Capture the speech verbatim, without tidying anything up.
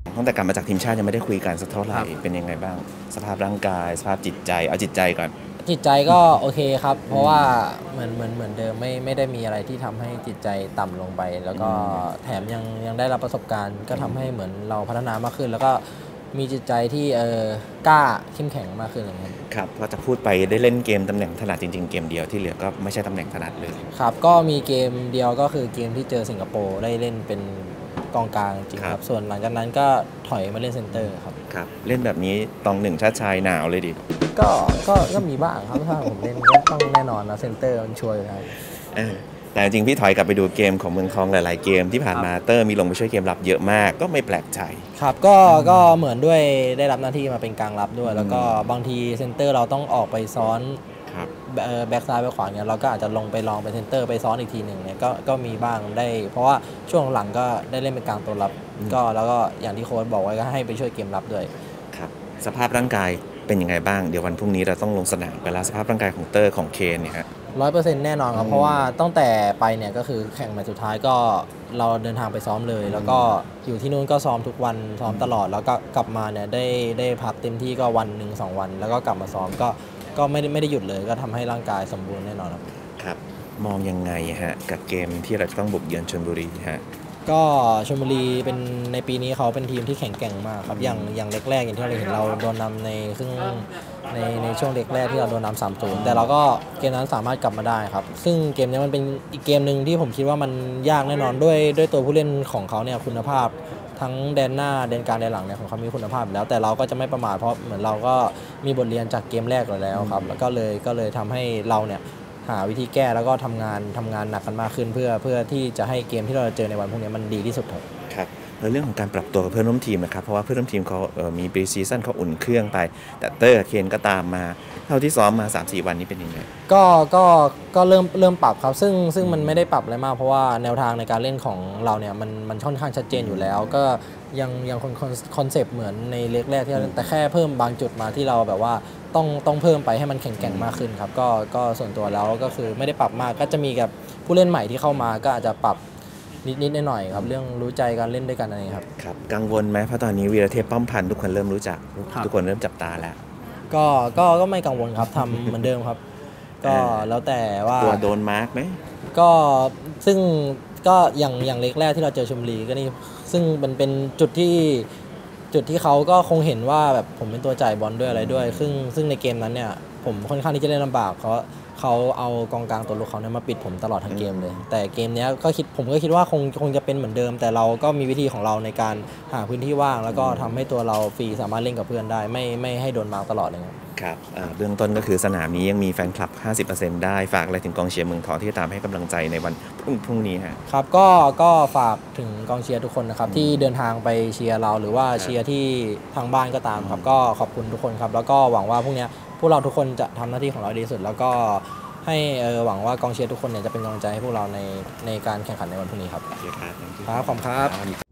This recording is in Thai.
ตั้งแต่กลับมาจากทีมชาติยังไม่ได้คุยกันสักเท่าไหร่เป็นยังไงบ้างสภาพร่างกายสภาพจิตใจเอาจิตใจก่อนจิตใจก็โอเคครับเพราะว่าเหมือนเหมือนเหมือนเดิมไม่ไม่ได้มีอะไรที่ทำให้จิตใจต่ำลงไปแล้วก็แถมยังยังได้รับประสบการณ์ก็ทำให้เหมือนเราพัฒนามากขึ้นแล้วก็มีจิตใจที่เออกล้าเข้มแข็งมากขึ้นอย่างนี้ครับพอจะพูดไปได้เล่นเกมตำแหน่งถนัดจริงๆเกมเดียวที่เหลือก็ไม่ใช่ตำแหน่งถนัดเลยครับก็มีเกมเดียวก็คือเกมที่เจอสิงคโปร์ได้เล่นเป็นกองกลางจริงครับส่วนหลังจากนั้นก็ถอยมาเล่นเซนเตอร์ครับครับเล่นแบบนี้ตองหนึ่งชาติชายหนาวเลยดิก็ก็ก็มีบ้างครับถ้าผมเล่นก็ต้องแน่นอนนะเซนเตอร์มันช่วยครับแต่จริงพี่ถอยกลับไปดูเกมของเมืองทองหลายๆเกมที่ผ่านมาเตอร์มีลงไปช่วยเกมรับเยอะมากก็ไม่แปลกใจครับก็ก็เหมือนด้วยได้รับหน้าที่มาเป็นกลางรับด้วยแล้วก็บางทีเซนเตอร์เราต้องออกไปซ้อนแบ็กซ้ายไปขวาเนี่ยเราก็อาจจะลงไปลองไปเซนเตอร์ไปซ้อนอีกทีหนึ่งเนี่ยก็ก็มีบ้างได้เพราะว่าช่วงหลังก็ได้เล่นเป็นกลางตัวรับก็แล้วก็อย่างที่โค้ชบอกไว้ก็ให้ไปช่วยเกมรับด้วยครับสภาพร่างกายเป็นยังไงบ้างเดี๋ยววันพรุ่งนี้เราต้องลงสนามไปแล้วสภาพร่างกายของเตอร์ของเคนเนี่ยฮะร้อยเปอร์เซ็นต์แน่นอนครับเพราะว่าตั้งแต่ไปเนี่ยก็คือแข่งแมตช์สุดท้ายก็เราเดินทางไปซ้อมเลยแล้วก็อยู่ที่นู่นก็ซ้อมทุกวันซ้อมตลอดแล้วก็กลับมาเนี่ยได้ได้พักเต็มที่ก็วันหนึ่งสองวันแล้วก็กลับมาซ้อมก็ก็ไม่ได้ไม่ได้หยุดเลยก็ทำให้ร่างกายสมบูรณ์แน่นอนครับครับมองยังไงฮะกับเกมที่เราจะต้องบุกเยือนชลบุรีฮะก็ชลบุรีเป็นในปีนี้เขาเป็นทีมที่แข็งแกร่งมากครับอย่างอย่างเล็กแรกอย่างที่เราเห็นเราโดนนำในครึ่งในในช่วงเล็กแรกที่เราโดนนำสามศูนย์แต่เราก็เกมนั้นสามารถกลับมาได้ครับซึ่งเกมนี้มันเป็นอีกเกมหนึ่งที่ผมคิดว่ามันยากแน่นอนด้วยด้วยตัวผู้เล่นของเขาเนี่ยคุณภาพทั้งแดนหน้าแดนกลางแดนหลังเนี่ยของเขามีคุณภาพแล้วแต่เราก็จะไม่ประมาทเพราะเหมือนเราก็มีบทเรียนจากเกมแรกแล้วครับแล้วก็เลยก็เลยทำให้เราเนี่ยหาวิธีแก้แล้วก็ทำงานทำงานหนักกันมากขึ้นเพื่อเพื่อที่จะให้เกมที่เราเจอในวันพรุ่งนี้มันดีที่สุดครับครับแล้วเรื่องของการปรับตัวกับเพื่อนร่วมทีมนะครับเพราะว่าเพื่อนร่วมทีมเขาเออมีปรีซีซั่นเขาอุ่นเครื่องไปแต่เตอร์เคนก็ตามมาเท่าที่ซ้อมมา สามสี่ วันนี้เป็นยังไงก็ก็ก็เริ่มเริ่มปรับครับซึ่งซึ่งมันไม่ได้ปรับอะไรมากเพราะว่าแนวทางในการเล่นของเราเนี่ยมันมันค่อนข้างชัดเจนอยู่แล้วก็ยังยังคอนคอนเซปต์เหมือนในเล็กแรกที่เราแต่แค่เพิ่มบางจุดมาที่เราแบบว่าต้องต้องเพิ่มไปให้มันแข็งแกร่งมากขึ้นครับก็ก็ส่วนตัวแล้วก็คือไม่ได้ปรับมากก็จะมีกับผู้เล่นใหม่ที่เข้ามาก็อาจจะปรับนิดๆหน่อยๆครับเรื่องรู้ใจการเล่นด้วยกันอะไรครับครับกังวลไหมเพราะตอนนี้วีรเทพป้อมพันธ์ทุกคนเริ่มรู้จักทุกคนเริ่มจับตาแล้วก็ก็ก็ไม่กังวลครับทำเหมือนเดิมครับก็แล้วแต่ว่าตัวโดนมาร์กไหมก็ซึ่งก็อย่างอย่างเล็กแรกที่เราเจอชลบุรีก็นี่ซึ่งมันเป็นจุดที่จุดที่เขาก็คงเห็นว่าแบบผมเป็นตัวจ่ายบอลด้วยอะไรด้วยซึ่งซึ่งในเกมนั้นเนี่ยผมค่อนข้างที่จะเล่นลำบากเพราะเขาเอากองกลางตัวลุกเขาเนี่ยมาปิดผมตลอดทั้งเกมเลยแต่เกมนี้ก็คิดผมก็คิดว่าคงคงจะเป็นเหมือนเดิมแต่เราก็มีวิธีของเราในการหาพื้นที่ว่างแล้วก็ทำให้ตัวเราฟรีสามารถเล่นกับเพื่อนได้ไม่ไม่ให้โดนมาร์กตลอดเลยครับเบื้องต้นก็คือสนามนี้ยังมีแฟนคลับ ห้าสิบเปอร์เซ็นต์ ได้ฝากอะไรถึงกองเชียร์เมืองทองที่จะตามให้กำลังใจในวันพรุ่งนี้ฮะครับก็ก็ฝากถึงกองเชียร์ทุกคนนะครับที่เดินทางไปเชียร์เราหรือว่าเชียร์ที่ทางบ้านก็ตามครับก็ขอบคุณทุกคนครับแล้วก็หวังว่าพรุ่งนี้พวกเราทุกคนจะทำหน้าที่ของเราดีสุดแล้วก็ให้หวังว่ากองเชียร์ทุกคนเนี่ยจะเป็นกำลังใจให้พวกเราในในการแข่งขันในวันพรุ่งนี้ครับครับครับขอบคุณครับ